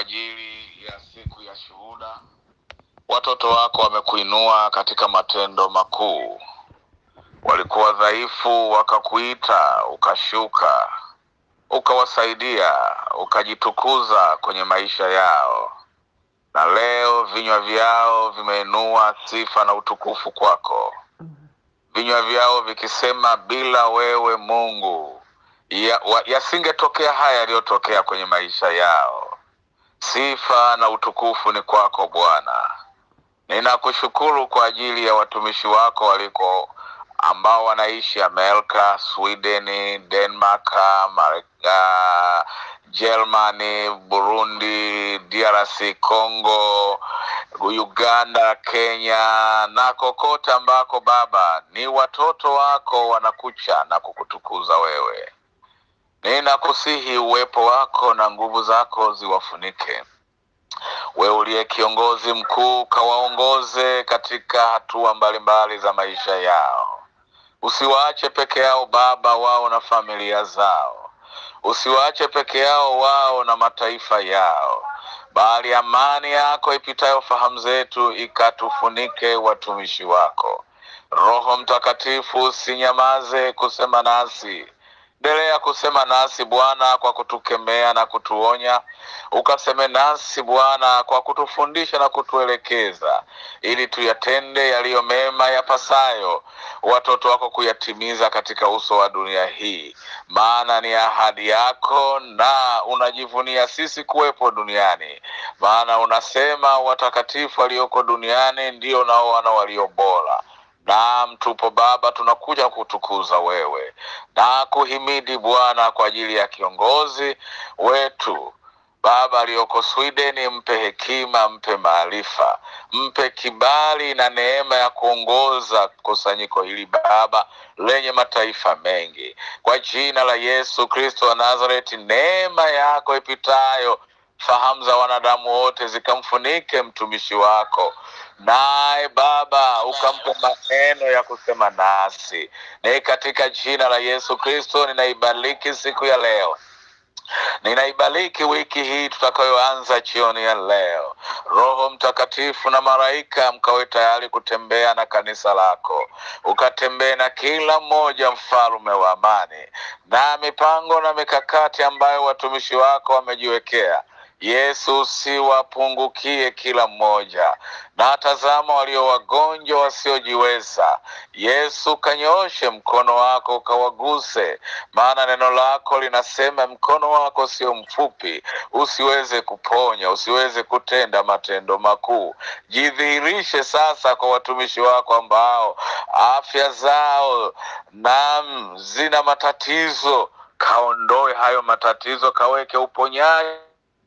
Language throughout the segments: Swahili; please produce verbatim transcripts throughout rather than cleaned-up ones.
ajili ya siku ya shuhuda. Watoto wako wamekuinua katika matendo makuu. Walikuwa dhaifu, wakakuita, ukashuka, ukawasaidia, ukajitukuza kwenye maisha yao. Na leo vinywa vyao vimeinua sifa na utukufu kwako. Vinywa vyao vikisema bila wewe Mungu yasingetokea ya haya yaliyotokea kwenye maisha yao. Sifa na utukufu ni kwako Bwana. Ninakushukuru kwa ajili ya watumishi wako waliko ambao wanaishi Amerika, Sweden, Denmark, Marika, Germany, Burundi, D R C Congo, Uganda, Kenya na kokote ambako Baba ni watoto wako wanakucha na kukutukuza wewe. Ninakusihi uwepo wako na nguvu zako ziwafunike. Wewe uliye kiongozi mkuu, kawaongoze katika hatua mbalimbali za maisha yao. Usiwaache peke yao Baba, wao na familia zao. Usiwaache peke yao wao na mataifa yao, bali amani yako ipitayo fahamu zetu ikatufunike watumishi wako. Roho Mtakatifu, usinyamaze kusema nasi. Endelea kusema nasi Bwana kwa kutukemea na kutuonya. Ukaseme nasi Bwana kwa kutufundisha na kutuelekeza, ili tuyatende yaliyo mema yapasayo watoto wako kuyatimiza katika uso wa dunia hii. Maana ni ahadi yako na unajivunia sisi kuwepo duniani. Maana unasema watakatifu walioko duniani ndio nao wana walio bora. Naam, tupo Baba, tunakuja kutukuza wewe na kuhimidi Bwana kwa ajili ya kiongozi wetu Baba aliyoko Sweden. Mpe hekima, mpe maarifa, mpe kibali na neema ya kuongoza kusanyiko hili Baba lenye mataifa mengi. Kwa jina la Yesu Kristo wa Nazareti, neema yako ipitayo fahamu za wanadamu wote zikamfunike mtumishi wako. Naye Baba ukampe maneno ya kusema nasi. Na katika jina la Yesu Kristo ninaibariki siku ya leo. Ninaibariki wiki hii tutakayoanza jioni ya leo. Roho Mtakatifu na malaika mkawe tayari kutembea na kanisa lako. Ukatembee na kila mmoja, mfalme wa amani, na mipango na mikakati ambayo watumishi wako wamejiwekea. Yesu, siwapungukie kila mmoja. Na tazama walio wagonjwa wasiojiweza. Yesu, kanyooshe mkono wako ukawaguse. Maana neno lako linasema mkono wako sio mfupi usiweze kuponya, usiweze kutenda matendo makuu. Jidhihirishe sasa kwa watumishi wako ambao afya zao naam zina matatizo. Kaondoe hayo matatizo, kaweke uponyaji.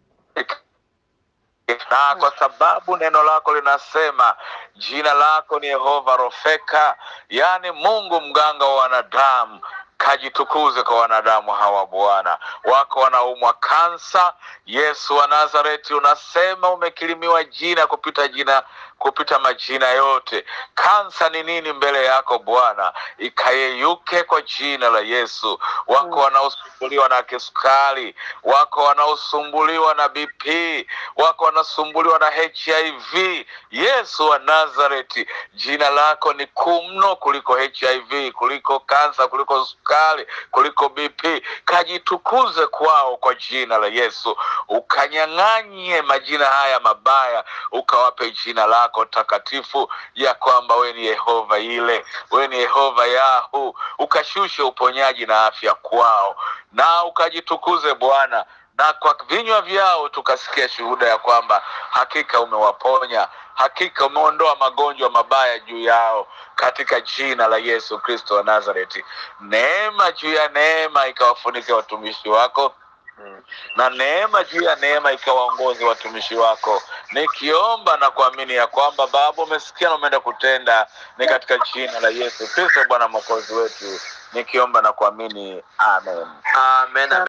Na kwa sababu neno lako linasema jina lako ni Yehova Rofeka, yani Mungu mganga wa wanadamu, kajitukuze kwa wanadamu hawa Bwana. Wako wanaumwa kansa, Yesu wa Nazareti unasema umekilimiwa jina kupita jina kupita majina yote. Kansa ni nini mbele yako Bwana? Ikayeyuke kwa jina la Yesu. Wako wanaosumbuliwa na kisukari, wako wanaosumbuliwa na B P, wako wanasumbuliwa na H I V. Yesu wa Nazareti, jina lako ni kuu mno kuliko H I V, kuliko kansa, kuliko sukari, kuliko B P. Kajitukuze kwao kwa jina la Yesu. Ukanyang'anye majina haya mabaya, ukawape jina lako takatifu ya kwamba wewe ni Yehova ile, wewe ni Yehova Yahu. Ukashushe uponyaji na afya kwao, na ukajitukuze Bwana. Na kwa vinywa vyao tukasikia shuhuda ya kwamba hakika umewaponya, hakika umeondoa magonjwa mabaya juu yao, katika jina la Yesu Kristo wa Nazareti. Neema juu ya neema ikawafunike watumishi wako, na neema juu ya neema ikawaongoze watumishi wako. Nikiomba na kuamini ya kwamba Baba umesikia na umeenda kutenda, ni katika jina la Yesu Kristo Bwana Mwokozi wetu nikiomba na kuamini. Amen. Amen.